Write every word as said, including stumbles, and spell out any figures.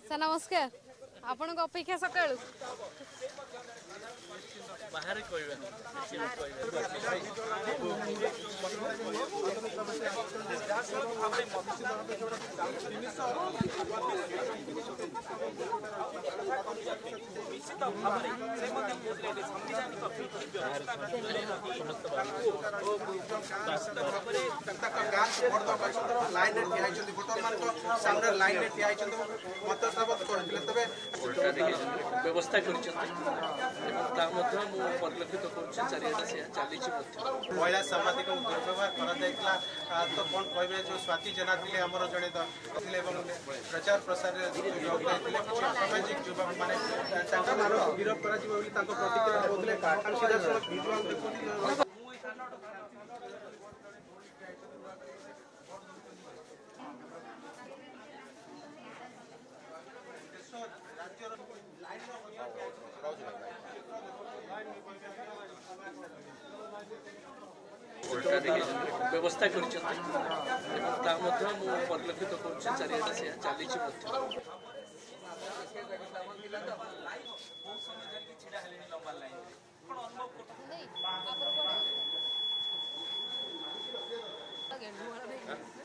Sir ନମସ୍କାର। ଆପଣଙ୍କ ଅପେକ୍ଷା ସକାଳୁ ବାହାରେ କହିବା ନିଶ୍ଚିତ ଭାବରେ ସେ ମଧ୍ୟ କହୁଥିଲେ ସାମ୍ବିଧାନିକ ବିଧି ବ୍ୟବସ୍ଥା ଭାବରେ ଲାଇନରେ ଠିଆ ହେଇଛନ୍ତି ଭୋଟରମାନଙ୍କ ସାମ୍ନାରେ ଲାଇନରେ ଠିଆ ହେଇଛନ୍ତି ମତ ସାବତ କରିଥିଲେ ତେବେ ବ୍ୟବସ୍ଥା କରିଛନ୍ତି ଏବଂ ତା ମଧ୍ୟ ମୁଁ ପରିଲକ୍ଷିତ କରୁଛି ଚାରିଆଡ଼େ ସେ ଚାଲିଛି ମଧ୍ୟ ମହିଳା ସାମ୍ବାଦିକଙ୍କୁ ଦୁର୍ବ୍ୟବହାର କରାଯାଇଥିଲା ତ କ'ଣ କହିବେ ଯେଉଁ ସ୍ୱାତି ଜେନା ଥିଲେ ଆମର ଜଣେ ଥିଲେ ଏବଂ ପ୍ରଚାର ପ୍ରସାରରେ ଯୋଗ ଦେଇଥିଲେ କିଛି ଅସାମାଜିକ ଯୁବକମାନେ ତାଙ୍କମାନଙ୍କୁ ଗିରଫ କରାଯିବ ବୋଲି ତାଙ୍କ ପ୍ରତିକ୍ରିୟା କହୁଥିଲେ ସିଧାସଳଖ ଭିଜୁଆଲ ଦେଖୁଥିଲେ। ବ୍ୟବସ୍ଥା କରିଛନ୍ତି ଏବଂ ତା ମଧ୍ୟ ମୁଁ ପରିଲକ୍ଷିତ କରୁଛି ଚାରିଆଡ଼େ ସେ ଚାଲିଛି ମଧ୍ୟ ଆପଣ